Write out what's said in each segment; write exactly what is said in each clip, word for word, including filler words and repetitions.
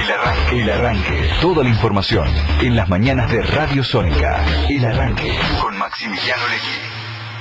El Arranque. El Arranque. Toda la información en las mañanas de Radio Sónica. El Arranque con Maximiliano Legui.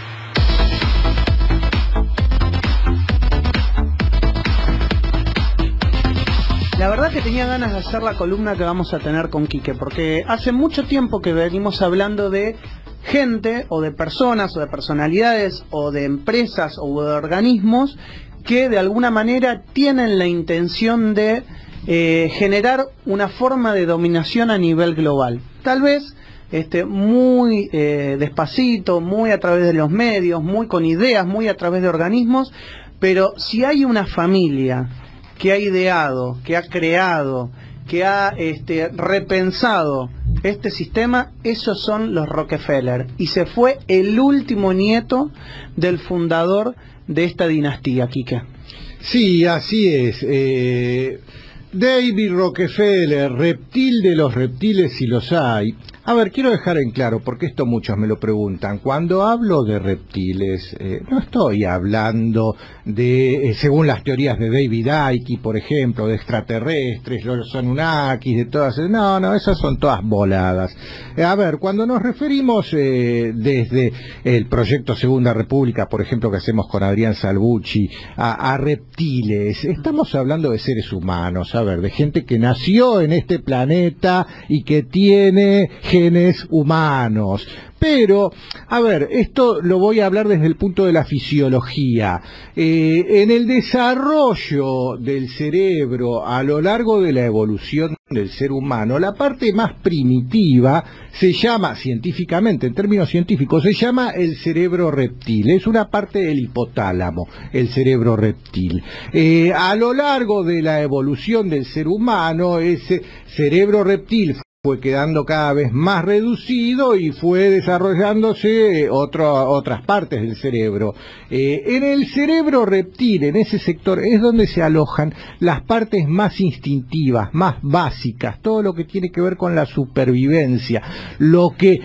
La verdad que tenía ganas de hacer la columna que vamos a tener con Quique, porque hace mucho tiempo que venimos hablando de gente, o de personas, o de personalidades, o de empresas, o de organismos que de alguna manera tienen la intención de eh, generar una forma de dominación a nivel global. Tal vez este, muy eh, despacito, muy a través de los medios, muy con ideas, muy a través de organismos, pero si hay una familia que ha ideado, que ha creado, que ha este, repensado este sistema, esos son los Rockefeller. Y se fue el último nieto del fundador de esta dinastía, Quique. Sí, así es. Eh, David Rockefeller, reptil de los reptiles si los hay. A ver, quiero dejar en claro, porque esto muchos me lo preguntan. Cuando hablo de reptiles, eh, no estoy hablando de, eh, según las teorías de David Icke, por ejemplo, de extraterrestres, los Anunnakis, de todas. No, no, esas son todas voladas. Eh, a ver, cuando nos referimos eh, desde el proyecto Segunda República, por ejemplo, que hacemos con Adrián Salvucci, a, a reptiles, estamos hablando de seres humanos, a ver, de gente que nació en este planeta y que tiene genes humanos. Pero, a ver, esto lo voy a hablar desde el punto de la fisiología. Eh, en el desarrollo del cerebro a lo largo de la evolución del ser humano, la parte más primitiva se llama, científicamente, en términos científicos, se llama el cerebro reptil. Es una parte del hipotálamo, el cerebro reptil. Eh, a lo largo de la evolución del ser humano, ese cerebro reptil fue quedando cada vez más reducido y fue desarrollándose otro, otras partes del cerebro. Eh, en el cerebro reptil, en ese sector, es donde se alojan las partes más instintivas, más básicas, todo lo que tiene que ver con la supervivencia, lo que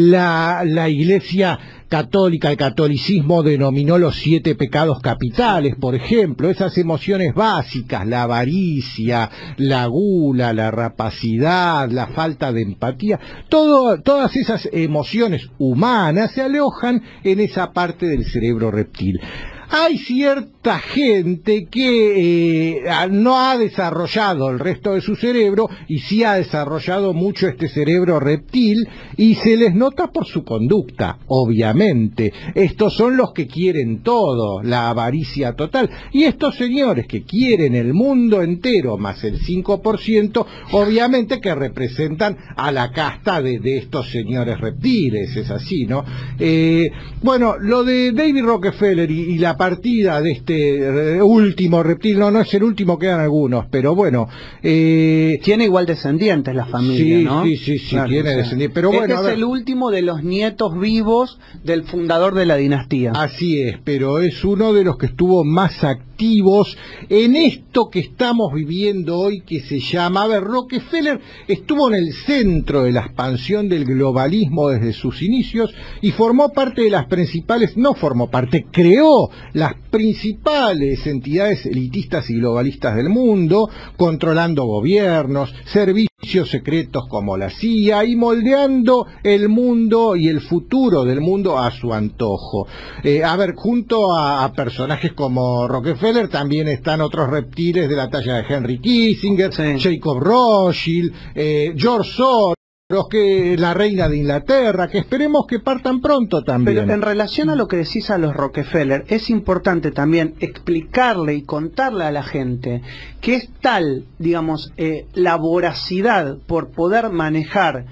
la, la Iglesia católica, el catolicismo denominó los siete pecados capitales, por ejemplo, esas emociones básicas, la avaricia, la gula, la rapacidad, la falta de empatía, todo, todas esas emociones humanas se alojan en esa parte del cerebro reptil. Hay cierta gente que eh, no ha desarrollado el resto de su cerebro y sí ha desarrollado mucho este cerebro reptil y se les nota por su conducta, obviamente. Estos son los que quieren todo, la avaricia total. Y estos señores que quieren el mundo entero más el cinco por ciento, obviamente que representan a la casta de, de estos señores reptiles, es así, ¿no? Eh, bueno, lo de David Rockefeller y, y la partida de este último reptil, no, no es el último, quedan algunos, pero bueno. Eh, tiene igual descendientes la familia, sí, ¿no? Sí, sí, sí, claro, tiene o sea, descendientes. Pero este bueno, es el último de los nietos vivos del fundador de la dinastía. Así es, pero es uno de los que estuvo más activos en esto que estamos viviendo hoy, que se llama, a ver, Rockefeller estuvo en el centro de la expansión del globalismo desde sus inicios y formó parte de las principales, no formó parte, creó las principales entidades elitistas y globalistas del mundo, controlando gobiernos, servicios secretos como la C I A y moldeando el mundo y el futuro del mundo a su antojo. Eh, a ver, junto a, a personajes como Rockefeller también están otros reptiles de la talla de Henry Kissinger, sí. Jacob Rothschild, eh, George Soros, que la reina de Inglaterra, que esperemos que partan pronto también. Pero en relación a lo que decís a los Rockefeller, es importante también explicarle y contarle a la gente que es tal, digamos, eh, la voracidad por poder manejar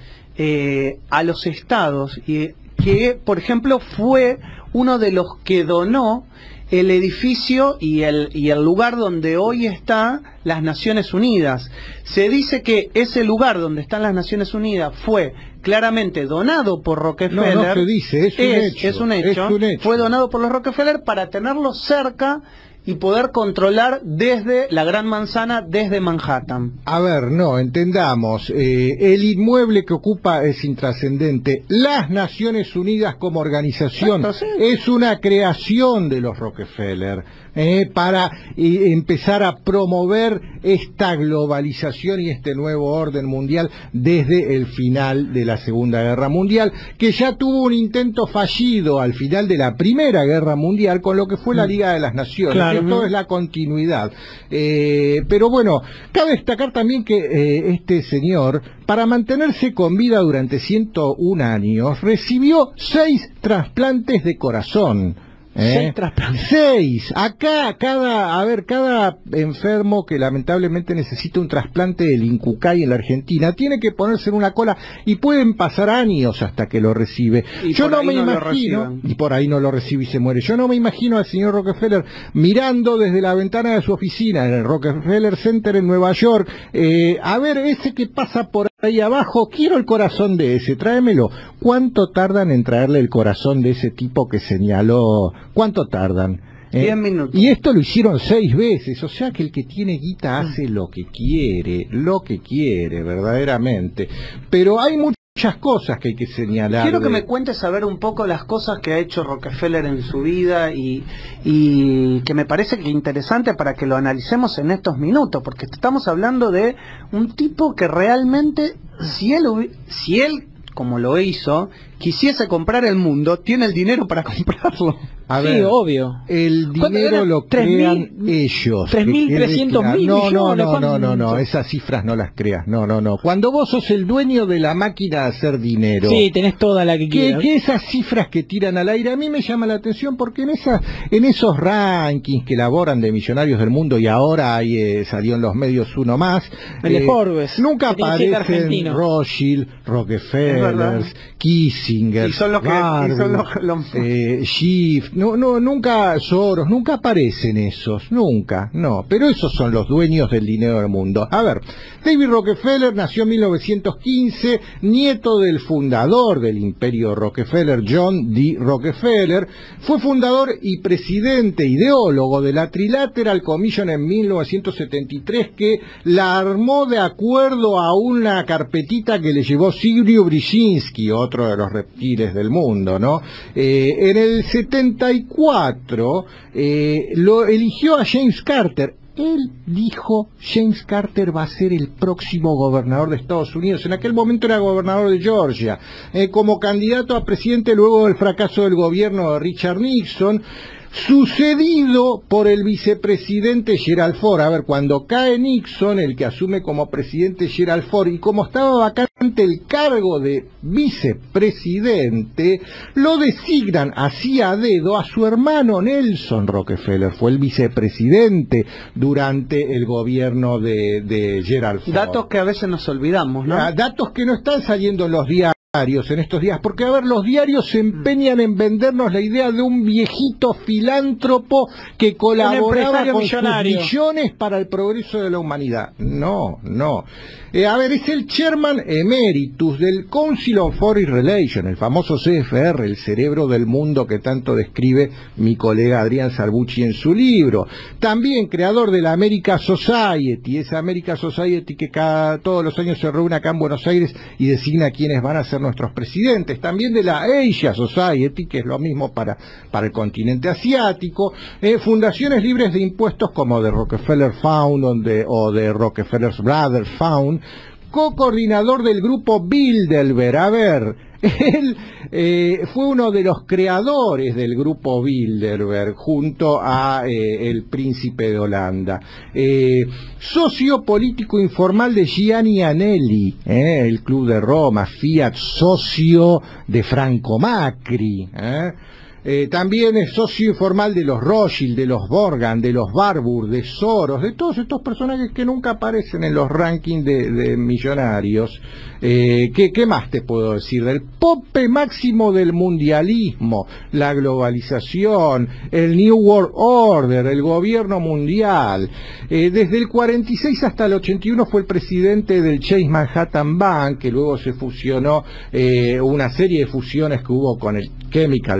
eh, a los estados, y que, por ejemplo, fue uno de los que donó el edificio y el, y el lugar donde hoy está las Naciones Unidas. Se dice que ese lugar donde están las Naciones Unidas fue claramente donado por Rockefeller. No, no se dice, es un, es, hecho, es un hecho. Es un hecho. Fue donado por los Rockefeller para tenerlo cerca y poder controlar desde la Gran Manzana, desde Manhattan. A ver, no, entendamos, eh, el inmueble que ocupa es intrascendente. Las Naciones Unidas como organización Exacto, sí. es una creación de los Rockefeller. Eh, para eh, empezar a promover esta globalización y este nuevo orden mundial desde el final de la Segunda Guerra Mundial, que ya tuvo un intento fallido al final de la Primera Guerra Mundial con lo que fue la Liga de las Naciones. Claro. Esto es la continuidad. Eh, pero bueno, cabe destacar también que eh, este señor, para mantenerse con vida durante ciento un años, recibió seis trasplantes de corazón. ¿Eh? Seis trasplantes. Seis. Acá, cada, a ver, cada enfermo que lamentablemente necesita un trasplante del Incucay en la Argentina tiene que ponerse en una cola y pueden pasar años hasta que lo recibe. Y Yo por no ahí me no lo imagino, reciban. y por ahí no lo recibe y se muere. Yo no me imagino al señor Rockefeller mirando desde la ventana de su oficina en el Rockefeller Center en Nueva York, eh, a ver, ese que pasa por ahí abajo, quiero el corazón de ese, tráemelo. ¿Cuánto tardan en traerle el corazón de ese tipo que señaló? ¿Cuánto tardan? Eh, Diez minutos. Y esto lo hicieron seis veces, o sea que el que tiene guita hace lo que quiere, lo que quiere, verdaderamente. Pero hay muchas cosas que hay que señalar. Quiero que de... me cuentes saber un poco las cosas que ha hecho Rockefeller en su vida y, y que me parece que es interesante para que lo analicemos en estos minutos, porque estamos hablando de un tipo que realmente, si él, hubi- si él como lo hizo, quisiese comprar el mundo, tiene el dinero para comprarlo. A Sí, ver, obvio. el ¿Cuánto dinero era? lo Tres crean mil- ellos. tres que mil quede trescientos claro. mil No, no, millones, no, no, no, no, ¿cuánto? esas cifras no las creas, no, no, no. Cuando vos sos el dueño de la máquina de hacer dinero, Sí, tenés toda la que que, quieras. que esas cifras que tiran al aire a mí me llama la atención porque en esa, en esos rankings que elaboran de millonarios del mundo y ahora ahí eh, salió en los medios uno más, El de Forbes, nunca que tiene siete aparecen argentinos. Rothschild, Es Rockefeller, verdad. Kissinger, Y son los que- y son los- los- eh, Schiff, no, no, nunca Soros, nunca aparecen esos, nunca, no, pero esos son los dueños del dinero del mundo. A ver, David Rockefeller nació en mil novecientos quince, nieto del fundador del imperio Rockefeller, John D. Rockefeller, fue fundador y presidente, ideólogo de la Trilateral Commission en mil novecientos setenta y tres, que la armó de acuerdo a una carpetita que le llevó Silvio Brzezinski, otro de los reptiles del mundo, ¿no? Eh, en el setenta y cuatro eh, lo eligió a James Carter. Él dijo, James Carter va a ser el próximo gobernador de Estados Unidos. En aquel momento era gobernador de Georgia, eh, como candidato a presidente luego del fracaso del gobierno de Richard Nixon, sucedido por el vicepresidente Gerald Ford. A ver, cuando cae Nixon, el que asume como presidente Gerald Ford, y como estaba vacante el cargo de vicepresidente, lo designan así a dedo a su hermano Nelson Rockefeller. Fue el vicepresidente durante el gobierno de, de Gerald Ford. Datos que a veces nos olvidamos, ¿no? Ah, datos que no están saliendo en los diarios en estos días, porque a ver, los diarios se empeñan en vendernos la idea de un viejito filántropo que colaboraba empresario con sus millonario. millones para el progreso de la humanidad. No, no. Eh, a ver, es el chairman emeritus del Council on Foreign Relations, el famoso C F R, el cerebro del mundo que tanto describe mi colega Adrián Salvucci en su libro. También creador de la America Society, esa America Society que cada, todos los años se reúne acá en Buenos Aires y designa quiénes van a ser nuestros presidentes. También de la Asia Society, que es lo mismo para, para el continente asiático. Eh, fundaciones libres de impuestos como de Rockefeller Fund o de, o de Rockefeller Brothers Fund. Co-coordinador del grupo Bilderberg. A ver, él eh, fue uno de los creadores del grupo Bilderberg junto a eh, el príncipe de Holanda. Eh, socio político informal de Gianni Agnelli, eh, el Club de Roma. Fiat, socio de Franco Macri. Eh. Eh, también es socio informal de los Rothschild, de los Borgan, de los Barbour, de Soros, de todos estos personajes que nunca aparecen en los rankings de, de millonarios. Eh, ¿qué, ¿Qué más te puedo decir? Del pope máximo del mundialismo, la globalización, el New World Order, el gobierno mundial. Eh, desde el cuarenta y seis hasta el ochenta y uno fue el presidente del Chase Manhattan Bank, que luego se fusionó, eh, una serie de fusiones que hubo con el Chemical Bank,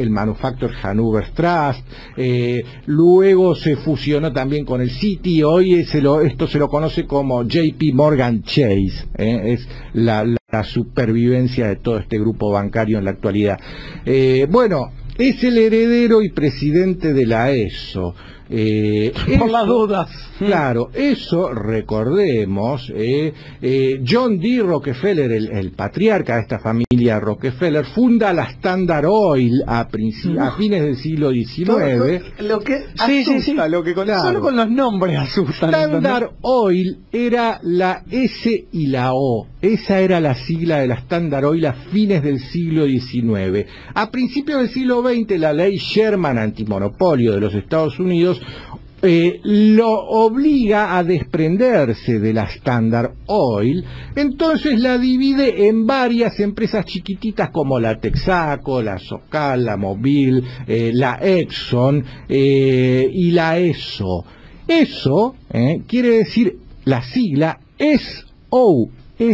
el Manufacturer Hanover Trust, eh, luego se fusionó también con el Citi, hoy se lo, esto se lo conoce como J P Morgan Chase, eh, es la, la, la supervivencia de todo este grupo bancario en la actualidad. Eh, bueno, es el heredero y presidente de la E S O. Eh, Por las dudas. Claro, eso recordemos, eh, eh, John D. Rockefeller, el, el patriarca de esta familia Rockefeller, funda la Standard Oil a, a fines del siglo diecinueve. Lo, lo que asusta, sí, sí, sí. lo que con, Claro. Solo con los nombres asustan. Standard Oil era la S y la O. Esa era la sigla de la Standard Oil a fines del siglo diecinueve. A principios del siglo veinte, la ley Sherman antimonopolio de los Estados Unidos Eh, lo obliga a desprenderse de la Standard Oil, entonces la divide en varias empresas chiquititas como la Texaco, la Socal, la Mobil, eh, la Exxon eh, y la E S O. Eso eh, quiere decir la sigla S O,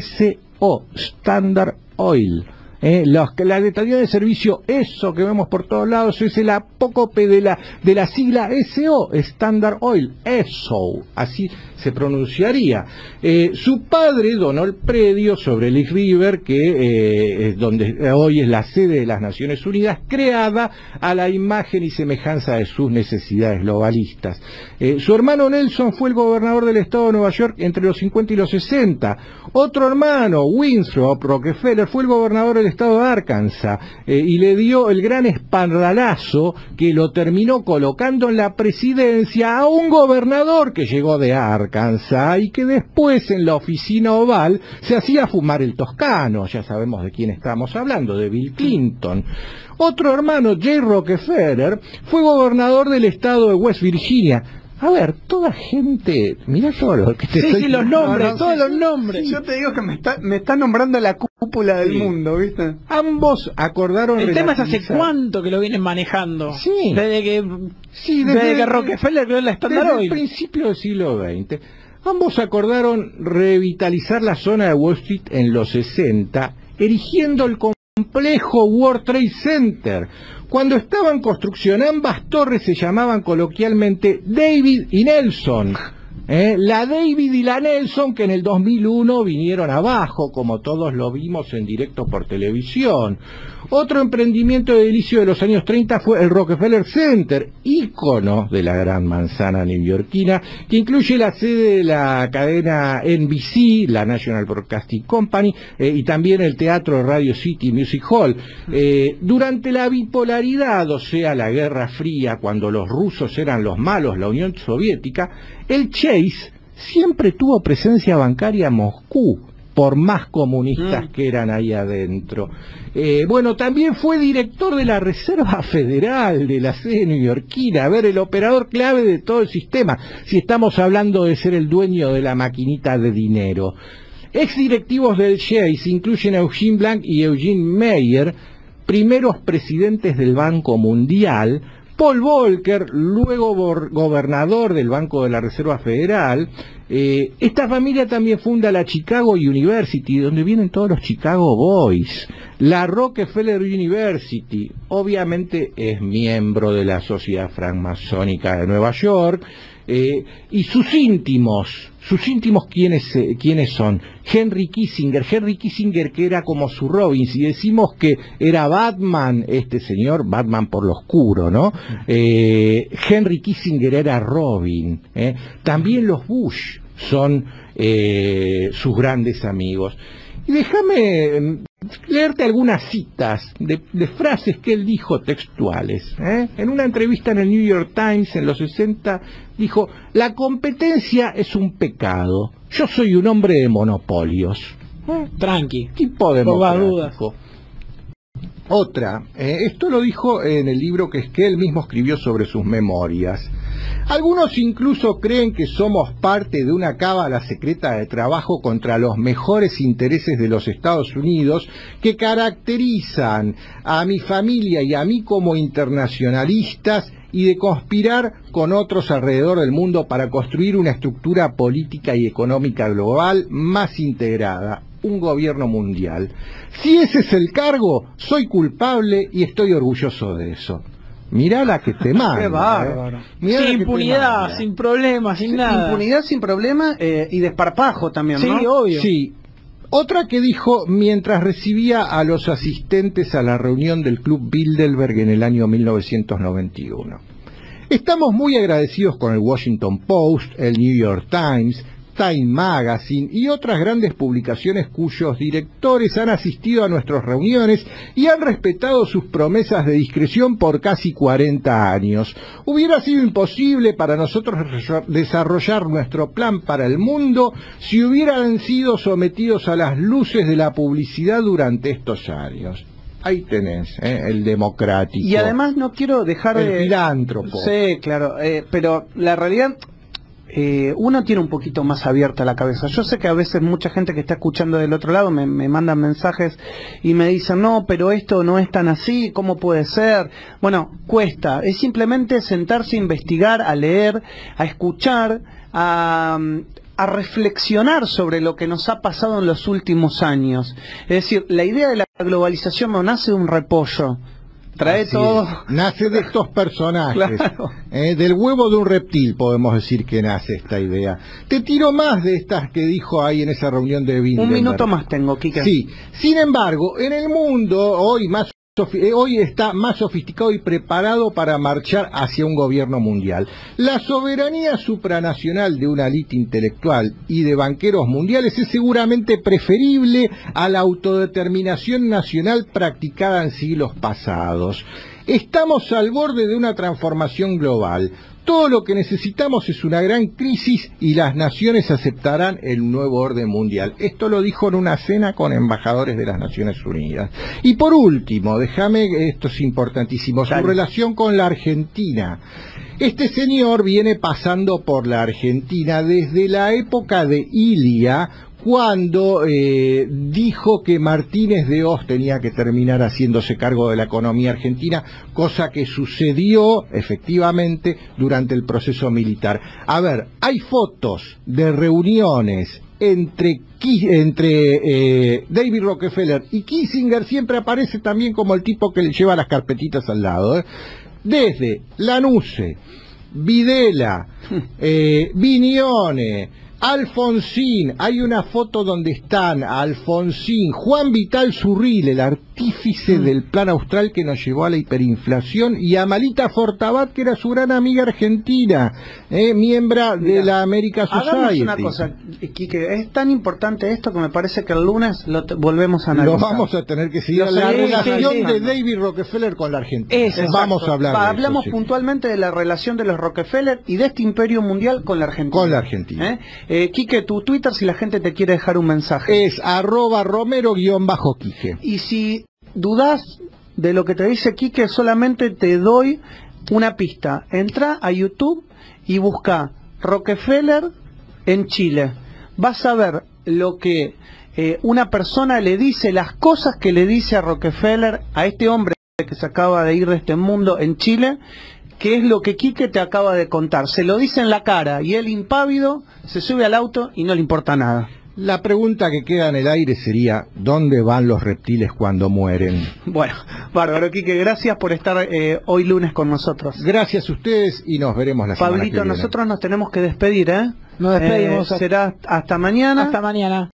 S O, Standard Oil. Eh, los, la estación de servicio, eso que vemos por todos lados, es el apócope de la, de la sigla S O, Standard Oil, E S O, así se pronunciaría. Eh, su padre donó el predio sobre el East River, que eh, es donde hoy es la sede de las Naciones Unidas, creada a la imagen y semejanza de sus necesidades globalistas. Eh, su hermano Nelson fue el gobernador del estado de Nueva York entre los cincuenta y los sesenta. Otro hermano, Winthrop Rockefeller, fue el gobernador del estado de Arkansas eh, y le dio el gran espaldarazo que lo terminó colocando en la presidencia a un gobernador que llegó de Arkansas y que después en la oficina oval se hacía fumar el toscano. Ya sabemos de quién estamos hablando, de Bill Clinton. Otro hermano, Jay Rockefeller, fue gobernador del estado de West Virginia. A ver, toda gente, mirá todo lo que te sí, estoy... sí, los nombres, no, no, todos sí, los nombres. sí. Yo te digo que me está, me está nombrando la cúpula del Sí. mundo, ¿viste? Ambos acordaron El tema es hace relativizar- cuánto que lo vienen manejando. Sí. Desde que, Sí, desde, que Rockefeller creó la Standard desde el Oil. principio del siglo veinte. Ambos acordaron revitalizar la zona de Wall Street en los sesenta, erigiendo el complejo World Trade Center. Cuando estaba en construcción, ambas torres se llamaban coloquialmente David y Nelson. Eh, la David y la Nelson, que en el dos mil uno vinieron abajo, como todos lo vimos en directo por televisión. Otro emprendimiento edilicio de los años treinta fue el Rockefeller Center, ícono de la gran manzana neoyorquina, que incluye la sede de la cadena N B C, la National Broadcasting Company, eh, y también el Teatro Radio City Music Hall. Eh, durante la bipolaridad, o sea, la Guerra Fría, cuando los rusos eran los malos, la Unión Soviética, el Chase siempre tuvo presencia bancaria en Moscú, por más comunistas mm. que eran ahí adentro. Eh, bueno, también fue director de la Reserva Federal de la sede neoyorquina, a ver, el operador clave de todo el sistema, si estamos hablando de ser el dueño de la maquinita de dinero. Ex directivos del Chase incluyen a Eugene Blank y Eugene Meyer, primeros presidentes del Banco Mundial, Paul Volcker, luego gobernador del Banco de la Reserva Federal. Eh, esta familia también funda la Chicago University, donde vienen todos los Chicago Boys. La Rockefeller University, obviamente es miembro de la Sociedad Francmasónica de Nueva York. Eh, y sus íntimos, sus íntimos ¿quiénes, eh, quiénes son? Henry Kissinger, Henry Kissinger que era como su Robin, si decimos que era Batman, este señor, Batman por lo oscuro, ¿no? Eh, Henry Kissinger era Robin, ¿eh? También los Bush son eh, sus grandes amigos. Y déjame leerte algunas citas de, de frases que él dijo textuales. ¿eh? En una entrevista en el New York Times en los sesenta dijo: la competencia es un pecado. Yo soy un hombre de monopolios. ¿Eh? Tranqui. Tipo democrático. Otra, eh, esto lo dijo en el libro que es que él mismo escribió sobre sus memorias. Algunos incluso creen que somos parte de una cábala secreta de trabajo contra los mejores intereses de los Estados Unidos que caracterizan a mi familia y a mí como internacionalistas y de conspirar con otros alrededor del mundo para construir una estructura política y económica global más integrada. un gobierno mundial. Si ese es el cargo, soy culpable y estoy orgulloso de eso. Mirá la que te manda. Qué bárbaro. eh. Mirá la que Sin te impunidad, manda. sin problemas, sin nada. Impunidad sin problema eh, y desparpajo también, Sí, ¿no? obvio. Sí. Otra que dijo mientras recibía a los asistentes a la reunión del Club Bilderberg en el año mil novecientos noventa y uno. Estamos muy agradecidos con el Washington Post, el New York Times, Time Magazine y otras grandes publicaciones cuyos directores han asistido a nuestras reuniones y han respetado sus promesas de discreción por casi cuarenta años. Hubiera sido imposible para nosotros desarrollar nuestro plan para el mundo si hubieran sido sometidos a las luces de la publicidad durante estos años. Ahí tenés, ¿eh? El democrático. Y además no quiero dejar el de... filántropo. Sí, claro, eh, pero la realidad... Eh, uno tiene un poquito más abierta la cabeza. Yo sé que a veces mucha gente que está escuchando del otro lado me, me mandan mensajes y me dicen, no, pero esto no es tan así, ¿cómo puede ser? Bueno, cuesta, es simplemente sentarse a investigar, a leer, a escuchar, a, a reflexionar sobre lo que nos ha pasado en los últimos años. Es decir, la idea de la globalización no nace de un repollo. Trae Así todo. es. Nace de estos personajes. Claro. Eh, del huevo de un reptil podemos decir que nace esta idea. Te tiro más de estas que dijo ahí en esa reunión de Bilderberg. Un minuto más tengo, Kike. Sí. Sin embargo, en el mundo hoy más eh, hoy está más sofisticado y preparado para marchar hacia un gobierno mundial. La soberanía supranacional de una élite intelectual y de banqueros mundiales es seguramente preferible a la autodeterminación nacional practicada en siglos pasados. Estamos al borde de una transformación global. Todo lo que necesitamos es una gran crisis y las naciones aceptarán el nuevo orden mundial. Esto lo dijo en una cena con embajadores de las Naciones Unidas. Y por último, déjame, esto es importantísimo, su Dale. relación con la Argentina. Este señor viene pasando por la Argentina desde la época de Ilia, cuando eh, dijo que Martínez de Hoz tenía que terminar haciéndose cargo de la economía argentina, cosa que sucedió efectivamente durante el proceso militar. A ver, hay fotos de reuniones entre, entre eh, David Rockefeller y Kissinger, siempre aparece también como el tipo que le lleva las carpetitas al lado, ¿eh? Desde Lanusse, Videla, eh, Vignone, Alfonsín, hay una foto donde están Alfonsín, Juan Vital Zurril, el artífice mm. del plan austral que nos llevó a la hiperinflación, y Amalita Fortabat, que era su gran amiga argentina, eh, miembro de la America Society. Hagamos una cosa, Quique, es tan importante esto que me parece que el lunes lo volvemos a analizar. Lo vamos a tener que seguir. Lo La sí, relación sí, sí. de David Rockefeller con la Argentina. Eso, vamos exacto. a hablar Va, de Hablamos eso, sí. puntualmente de la relación de los Rockefeller y de este imperio mundial con la Argentina. Con la Argentina. ¿Eh? Eh, Quique, tu Twitter, si la gente te quiere dejar un mensaje. Es arroba romero guión bajo Quique. Y si dudás de lo que te dice Quique, solamente te doy una pista. Entra a YouTube y busca Rockefeller en Chile. Vas a ver lo que eh, una persona le dice, las cosas que le dice a Rockefeller, a este hombre que se acaba de ir de este mundo en Chile, que es lo que Quique te acaba de contar. Se lo dice en la cara y él, impávido, se sube al auto y no le importa nada. La pregunta que queda en el aire sería, ¿dónde van los reptiles cuando mueren? Bueno, bárbaro, Quique, gracias por estar eh, hoy lunes con nosotros. Gracias a ustedes y nos veremos la semana que Pablito, viene. nosotros nos tenemos que despedir, ¿eh? Nos despedimos. Eh, será hasta mañana. Hasta mañana.